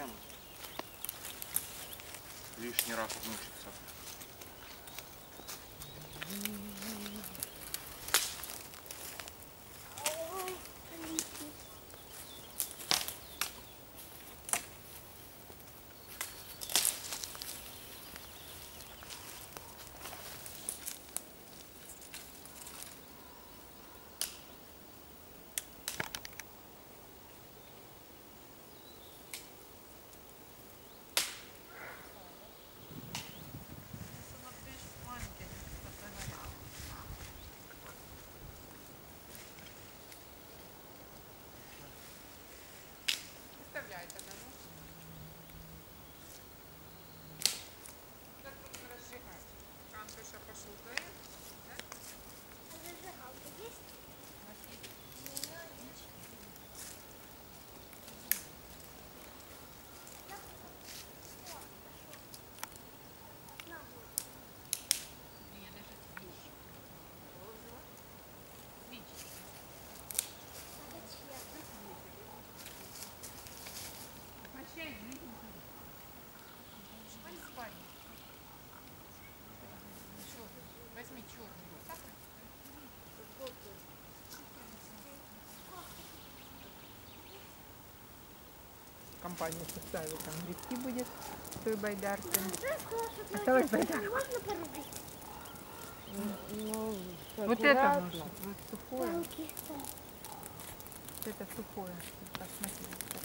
зачем лишний раз мучиться? Возьми черный. Компания составит, там грибки будет в той байдарке. Осталось байдарку. Можно порубить? Ну, вот это можно, вот сухое. Вот это сухое. Посмотри.